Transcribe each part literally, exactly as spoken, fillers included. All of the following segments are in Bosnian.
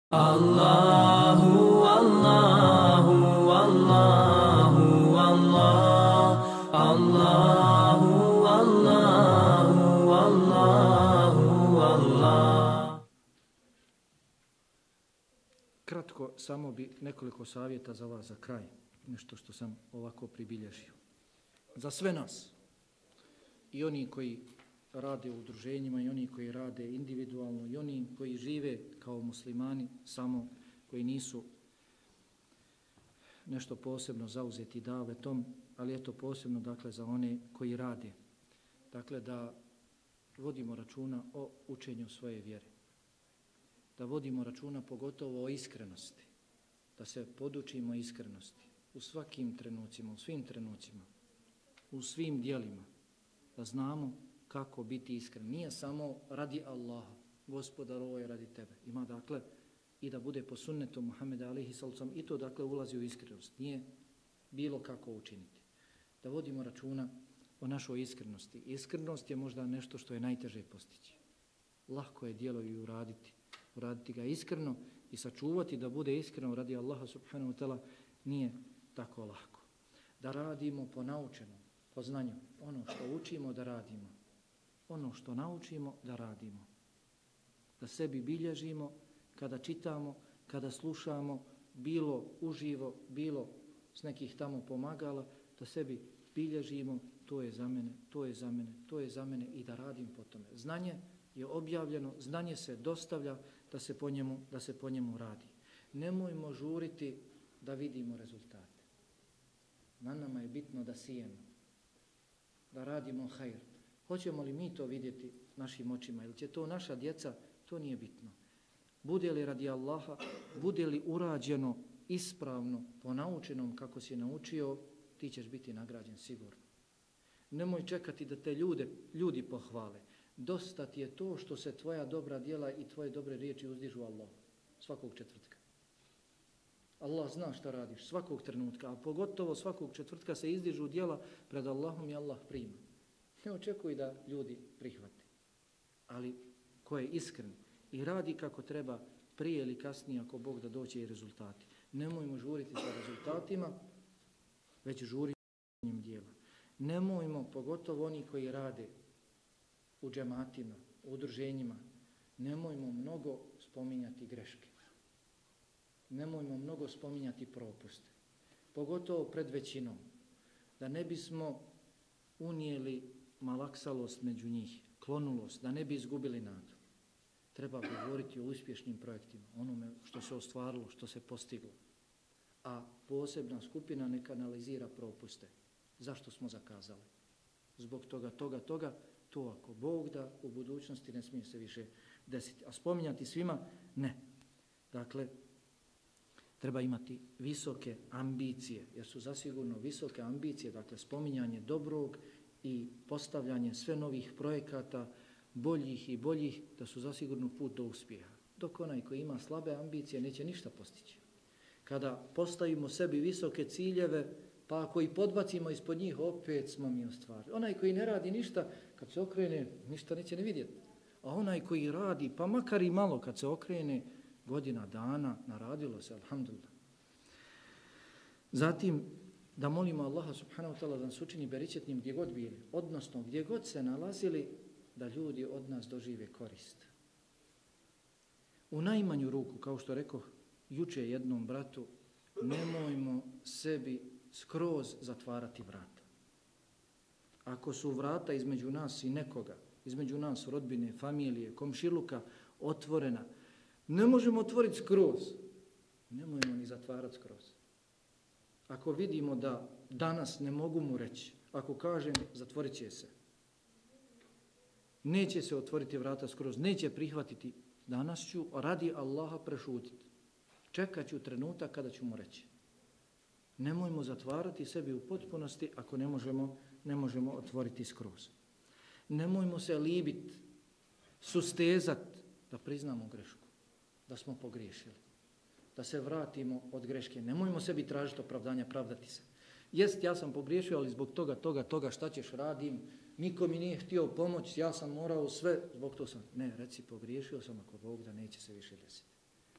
Allahu, Allahu, Allahu, Allah, Allahu, Allahu, Allahu, Allah. Kratko, samo bi nekoliko savjeta za vas za kraj, nešto što sam ovako pribilježio. Za sve nas, i oni koji rade u udruženjima, i oni koji rade individualno, i oni koji žive kao muslimani, samo koji nisu nešto posebno zauzeti davetom, ali je to posebno dakle za one koji rade. Dakle, da vodimo računa o učenju svoje vjere. Da vodimo računa pogotovo o iskrenosti. Da se podučimo iskrenosti u svakim trenucima, u svim trenucima, u svim dijelima. Da znamo kako biti iskren. Nije samo radi Allaha, Gospodar, ovo je radi tebe. Ima dakle i da bude po sunnetu Muhammeda alejhi sallam, i to dakle ulazi u iskrenost. Nije bilo kako učiniti. Da vodimo računa o našoj iskrenosti. Iskrenost je možda nešto što je najteže postići. Lahko je djelo i uraditi. Uraditi ga iskreno i sačuvati da bude iskreno radi Allaha subhanahu wa ta'ala nije tako lako. Da radimo po naučenom, po znanju. Ono što učimo da radimo. Ono što naučimo da radimo. Da sebi bilježimo kada čitamo, kada slušamo, bilo uživo, bilo s nekih tamo pomagala, da sebi bilježimo, to je za mene, to je za mene, to je za mene i da radim po tome. Znanje je objavljeno, znanje se dostavlja da se po njemu, da se po njemu radi. Nemojmo žuriti da vidimo rezultate. Na nama je bitno da sijemo, da radimo hajr. Hoćemo li mi to vidjeti našim očima ili će to naša djeca, to nije bitno. Bude li radi Allaha, bude li urađeno ispravno, po naučenom kako si naučio, ti ćeš biti nagrađen sigurno. Nemoj čekati da te ljude, ljudi pohvale. Dosta ti je to što se tvoja dobra djela i tvoje dobre riječi uzdižu Allahu svakog četvrtka. Allah zna šta radiš svakog trenutka, a pogotovo svakog četvrtka se izdižu djela pred Allahom i Allah prima. Ne očekuj da ljudi prihvate, ali ko je iskren i radi kako treba, prije ili kasnije ako Bog da doće i rezultati. Nemojmo žuriti sa rezultatima, već žuriti sa njim djela. Nemojmo, pogotovo oni koji rade u džematima, u udruženjima, nemojmo mnogo spominjati greške. Nemojmo mnogo spominjati propuste. Pogotovo pred većinom. Da ne bismo unijeli malaksalost među njih, klonulost, da ne bi izgubili nadu. Treba govoriti o uspješnim projektima, onome što se ostvarilo, što se postiglo. A posebna skupina neka analizira propuste. Zašto smo zakazali? Zbog toga, toga, toga, to ako Bog da u budućnosti ne smije se više desiti. A spominjati svima, ne. Dakle, treba imati visoke ambicije, jer su zasigurno visoke ambicije, dakle spominjanje dobrog i postavljanje sve novih projekata, boljih i boljih, da su zasigurno put do uspjeha. Dok onaj koji ima slabe ambicije neće ništa postići. Kada postavimo sebi visoke ciljeve, pa ako i podbacimo ispod njih, opet smo mi ostvarili. Onaj koji ne radi ništa, kad se okrene, ništa neće ne vidjeti. A onaj koji radi, pa makar i malo, kad se okrene, godina dana, naradilo se, alhamdulillah. Zatim, da molimo Allaha subhanahu wa ta'ala da nas učini beričetnim gdje god bili, odnosno gdje god se nalazili, da ljudi od nas dožive korist. U najmanju ruku, kao što rekao juče jednom bratu, nemojmo sebi skroz zatvarati vrata. Ako su vrata između nas i nekoga, između nas, rodbine, familije, komšiluka, otvorena, ne možemo otvoriti skroz, nemojmo ni zatvarati skroz. Ako vidimo da danas ne mogu mu reći, ako kažem, zatvorit će se. Neće se otvoriti vrata skroz, neće prihvatiti. Danas ću radi Allaha prešutiti. Čekat ću trenutak kada ću mu reći. Nemojmo zatvarati sebi u potpunosti ako ne možemo, ne možemo otvoriti skroz. Nemojmo se libiti, sustezati da priznamo grešku, da smo pogriješili, da se vratimo od greške. Nemojmo sebi tražiti opravdanja, pravdati se. Jest, ja sam pogriješio, ali zbog toga, toga, toga, šta ćeš, radim, niko mi nije htio pomoći, ja sam morao sve, zbog toga sam. Ne, reci, pogriješio sam, ako Bog da neće se više desiti.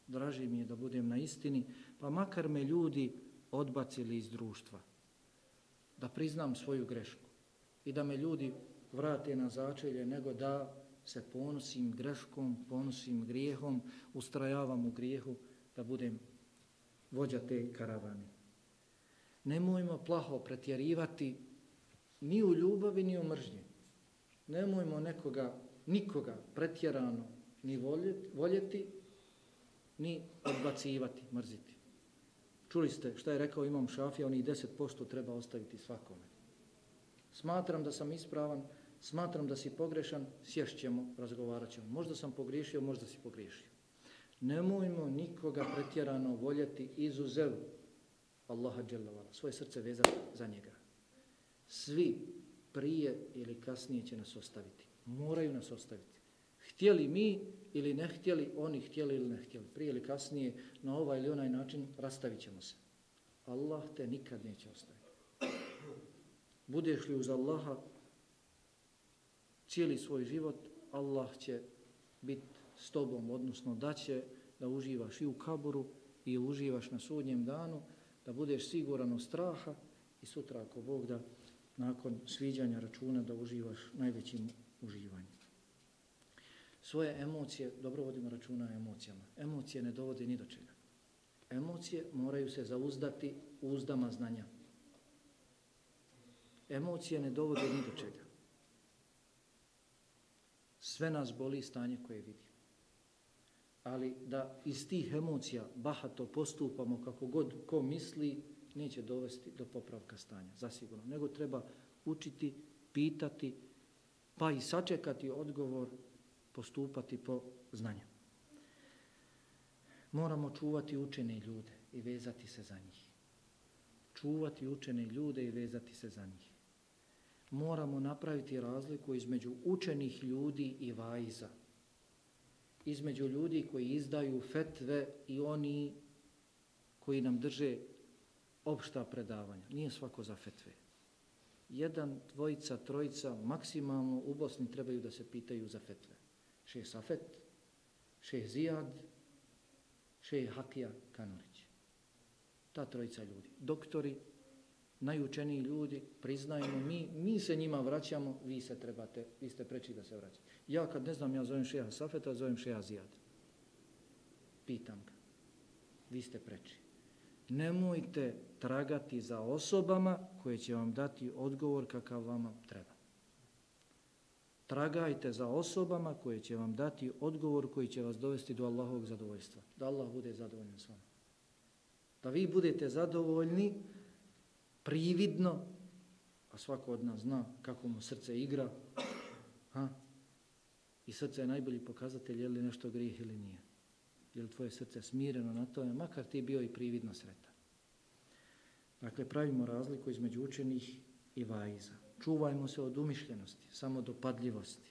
draži mi je da budem na istini, pa makar me ljudi odbacili iz društva. Da priznam svoju grešku i da me ljudi vrate na začelje, nego da se ponosim greškom, ponosim grijehom, ustrajavam u grijehu, da budem vođa te karavane. Nemojmo plaho pretjerivati ni u ljubavi, ni u mržnji. Nemojmo nekoga, nikoga pretjerano ni voljeti, voljeti, ni odbacivati, mrziti. Čuli ste šta je rekao Imam Šafija, onih deset posto treba ostaviti svakome. Smatram da sam ispravan, smatram da si pogrešan, sješćemo, razgovarat ćemo. Možda sam pogriješio, možda si pogriješio. Nemojmo nikoga pretjerano voljeti izuzev Allaha dželle vala, svoje srce vezati za njega. Svi prije ili kasnije će nas ostaviti. Moraju nas ostaviti. Htjeli mi ili ne htjeli, oni htjeli ili ne htjeli. Prije ili kasnije na ovaj ili onaj način rastavit ćemo se. Allah te nikad neće ostaviti. Budeš li uz Allaha cijeli svoj život, Allah će biti s tobom, odnosno da će da uživaš i u kaburu i uživaš na sudnjem danu, da budeš siguran od straha i sutra ako Bog da nakon sviđanja računa da uživaš najvećim uživanjem. Svoje emocije, dobro vodimo računa o emocijama. Emocije ne dovode ni do čega. Emocije moraju se zauzdati uzdama znanja. Emocije ne dovode ni do čega. Sve nas boli stanje koje vidimo. Ali da iz tih emocija bahato postupamo kako god ko misli, neće dovesti do popravka stanja, zasigurno. Nego treba učiti, pitati, pa i sačekati odgovor, postupati po znanju. Moramo čuvati učene ljude i vezati se za njih. Čuvati učene ljude i vezati se za njih. Moramo napraviti razliku između učenih ljudi i vaiza. Između ljudi koji izdaju fetve i oni koji nam drže opšta predavanja. Nije svako za fetve. Jedan, dvojica, trojica, maksimalno u Bosni trebaju da se pitaju za fetve. Šejh Safet, šejh Zijad, šejh Hakija Kanurić. Ta trojica ljudi. Doktori, najučeniji ljudi, priznajemo mi, mi se njima vraćamo, vi se trebate, vi ste preči da se vraćate. Ja kad ne znam, ja zovem šeha Safeta, zovem šeha Zijada. Pitam ga, vi ste preči. Nemojte tragati za osobama koje će vam dati odgovor kakav vama treba. Tragajte za osobama koje će vam dati odgovor koji će vas dovesti do Allahovog zadovoljstva. Da Allah bude zadovoljan s vama. Da vi budete zadovoljni prividno, a svako od nas zna kako mu srce igra, ha? I srce je najbolji pokazatelj je li nešto grijeh ili nije. Je li tvoje srce smireno na tome, makar ti bio i prividno sretan. Dakle, pravimo razliku između učenih i vaiza. Čuvajmo se od umišljenosti, samodopadljivosti.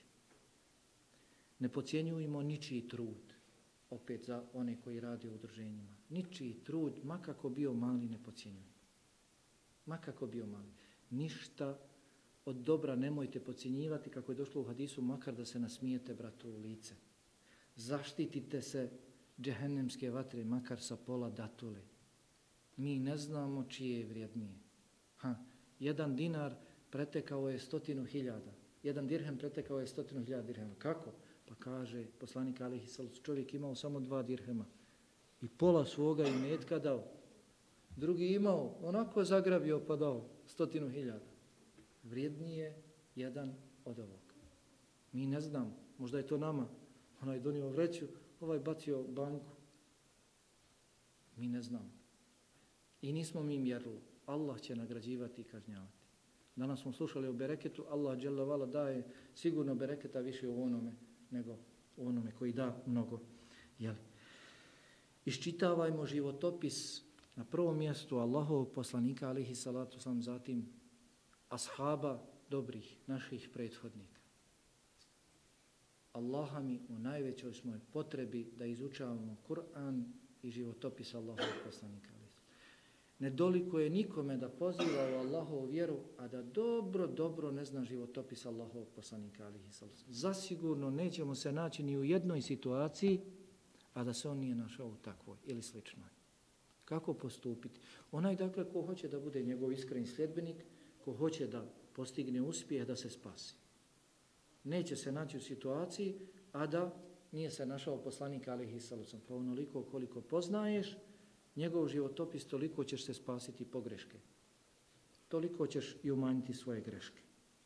Ne podcjenjujemo ničiji trud, opet za one koji rade u udruženjima. Ničiji trud, makako bio mali, ne podcjenjujemo. Makako bio mali. Ništa od dobra nemojte podcjenjivati, kako je došlo u hadisu, makar da se nasmijete bratu u lice. Zaštitite se džehennemske vatre, makar sa pola datule. Mi ne znamo čije je vrijednije. Ha, jedan dinar pretekao je stotinu hiljada. Jedan dirhem pretekao je stotinu hiljada dirhema. Kako? Pa kaže poslanik alejhi selatu, čovjek imao samo dva dirhema i pola svoga imetka dao. Drugi imao, onako zagrabio pa dao stotinu hiljada. Vrijednije jedan od ovog. Mi ne znamo, možda je to nama. Onaj donio vreću, ovaj bacio banku. Mi ne znamo. I nismo mi mjerilo. Allah će nagrađivati i kažnjavati. Danas smo slušali o bereketu, Allah dželle vala daje sigurno bereketa više u onome nego u onome koji da mnogo. Jeli? Iščitavajmo životopis na prvom mjestu Allahovog poslanika alejhi salatu vesselam, zatim ashaba dobrih naših prethodnika. Allaha mi u najvećoj smo potrebi da izučavamo Kur'an i životopis Allahovog poslanika. Ne doliko je nikome da poziva u Allahovu vjeru, a da dobro, dobro ne zna životopis Allahovog poslanika alejhi salatu vesselam. Zasigurno nećemo se naći ni u jednoj situaciji a da se on nije našao u takvoj ili sličnoj. Kako postupiti? Onaj, dakle, ko hoće da bude njegov iskreni sljedbenik, ko hoće da postigne uspjeh, da se spasi. Neće se naći u situaciji, a da nije se našao poslanik alejhi salatu vesselam. Pa onoliko koliko poznaješ njegov životopis, toliko ćeš se spasiti pogreške. Toliko ćeš i umanjiti svoje greške.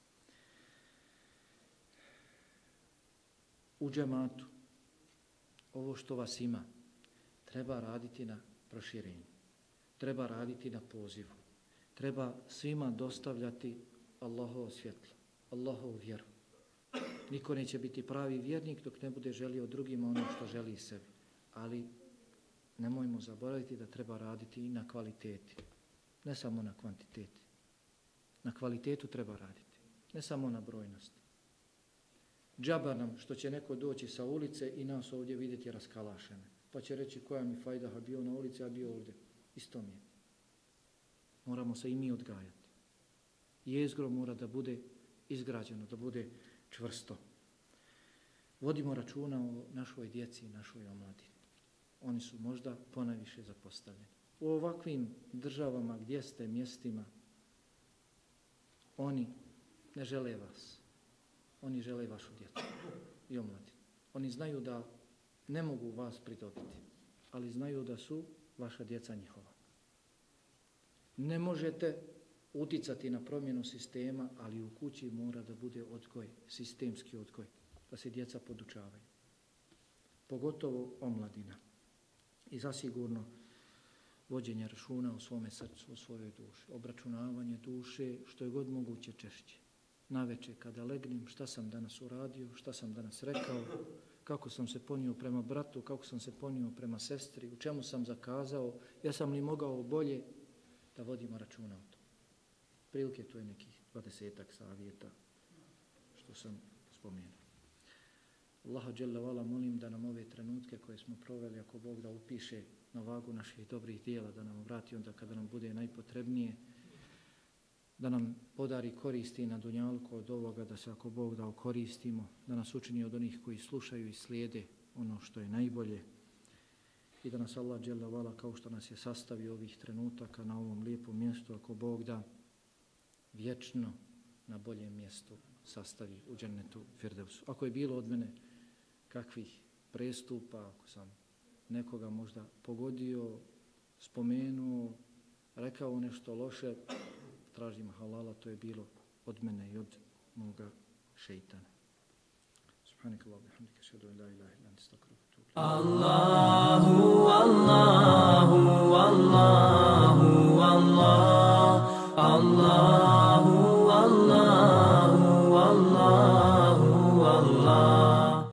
U džematu, ovo što vas ima, treba raditi na proširenju. Treba raditi na pozivu. Treba svima dostavljati Allahovo svjetlo, Allahovu vjeru. Niko neće biti pravi vjernik dok ne bude želio drugima ono što želi sebi. Ali nemojmo zaboraviti da treba raditi i na kvaliteti, ne samo na kvantiteti. Na kvalitetu treba raditi, ne samo na brojnosti. Džaba nam što će neko doći sa ulice i nas ovdje vidjeti raskalašene. Pa će reći koja mi fajda, a bio na ulici, a bio ovdje. Isto mi je. Moramo se i mi odgajati. Jezgro mora da bude izgrađeno, da bude čvrsto. Vodimo računa o našoj djeci i našoj omladini. Oni su možda ponajviše zapostavljeni. U ovakvim državama gdje ste mjestima, oni ne žele vas. Oni žele vašu djecu i omladinu. Oni znaju da ne mogu vas pridobiti, ali znaju da su vaša djeca njihova. Ne možete uticati na promjenu sistema, ali u kući mora da bude odgoj, sistemski odgoj, da se djeca podučavaju. Pogotovo omladina. I zasigurno vođenje računa u svome srcu, u svojoj duši. Obračunavanje duše što je god moguće češće. Naveče kada legnem, šta sam danas uradio, šta sam danas rekao, kako sam se ponio prema bratu, kako sam se ponio prema sestri, u čemu sam zakazao, ja sam li mogao bolje, da vodimo računa o tom. Prilike to je nekih dvadesetak savjeta što sam spomenuo. Allaha dželle vala molim da nam ove trenutke koje smo proveli, ako Bog da upiše na vagu naših dobrih dijela, da nam vrati onda kada nam bude najpotrebnije, da nam podari koristi na dunjalku od ovoga, da se ako Bog da koristimo, da nas učini od onih koji slušaju i slijede ono što je najbolje i da nas Allah dželle vala kao što nas je sastavio ovih trenutaka na ovom lijepom mjestu, ako Bog da vječno na boljem mjestu sastavi u džennetu Firdevsu. Ako je bilo od mene kakvih prestupa, ako sam nekoga možda pogodio, spomenuo, rekao nešto loše, tražim halala, to je bilo od mene i od moga šeitana. Subhanakallahu wa bihamdika, ashhadu an la ilaha illa anta, astaghfiruka wa atubu ilaik. Allahu, Allahu, Allahu, Allah, Allah.